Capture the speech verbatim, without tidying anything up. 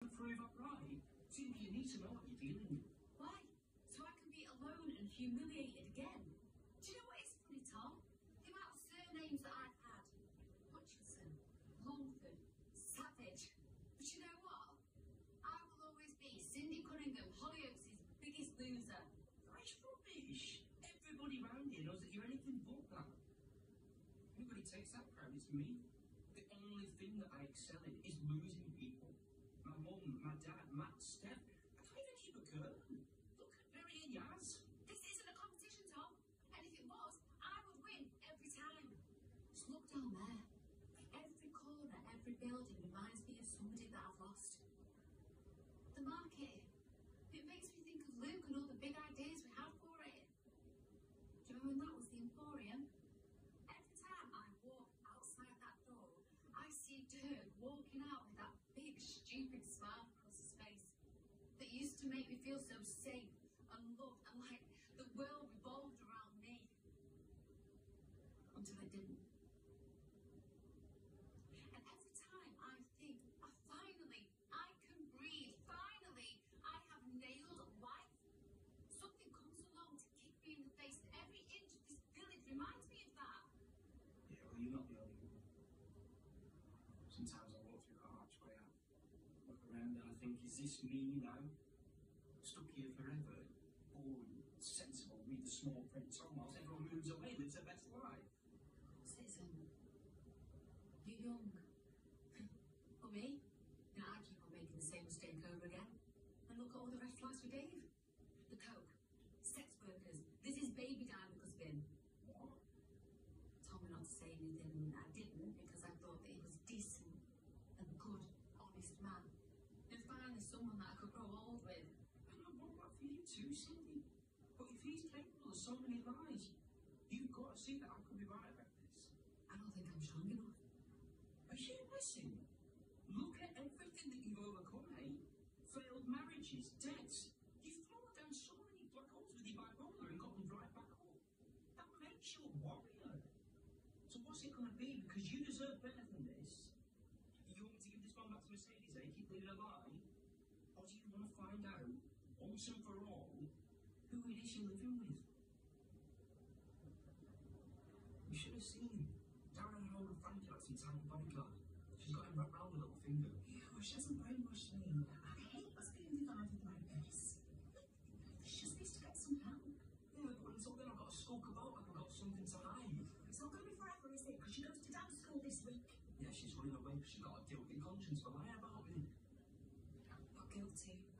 and prove I'm right. Cindy, you need to know what you're dealing with. Why? So I can be alone and humiliated again? Do you know what is funny, Tom? The amount of surnames that I've had. Hutchinson, Longford, Savage. But you know what? I will always be Cindy Cunningham, Hollyoaks' biggest loser. That's rubbish. Everybody round here knows that you're anything but that. Nobody takes that crown, it's me. The only thing that I excel in is losing people. My mum, my dad, Matt, Steph. I can't even keep a girl. Look at Mary and Yaz. This isn't a competition, Tom. And if it was, I would win every time. Just look down there. Every corner, every building reminds me of somebody that I've lost. The market. It makes me think of Luke and all the big ideas we had for it. Do you remember when that was the Emporium? Every time I walk outside that door, I see Dirk walking out with that big, stupid smile across his face that used to make me feel so safe and loved and like the world revolved around me. Until it didn't. And every time I think, oh, finally, I can breathe, finally, I have nailed life, something comes along to kick me in the face, and every inch of this village reminds me of that. Yeah, well, you're not the only one. Sometimes I walk through the archway, I look around and I think, is this me now? Stuck here forever, boring, sensible, read the small print, so whilst everyone moves away, lives their best life. Citizen, you're young. Or me? You know, I keep on making the same mistake over again. And look at all the red flags we gave. The coke, sex workers, this is baby died because bin. What? Told me not to say anything, and I didn't because I thought that he was decent and good, honest man. And finally someone that I could grow old with. And I want that for you too, Cindy. But if he's capable of so many lies, you've got to see that I could be right about this. I don't think I'm strong enough. Are you listening? Look at everything that you've overcome, eh? Failed marriages, debts. You've fallen down so many black holes with your bipolar and got them right back up. That makes you a warrior. So what's it going to be? Because you deserve better than this. You want me to give this one back to Mercedes, eh? Keep living a lie? Or do you want to find out, once and for all, who it is you're living with? You should have seen. Darren Hall and Frankie like some tiny bodyguard. She's got him wrapped round a little finger. Yeah, well, she hasn't brainwashed me. I hate us being divided like this. She just needs to get some help. Yeah, but until then I've got to skulk about like I've got something to hide. It's not going to be forever, is it? Because she goes to dance school this week. Yeah, she's running away because she's got a guilty conscience for lying about me. Not guilty.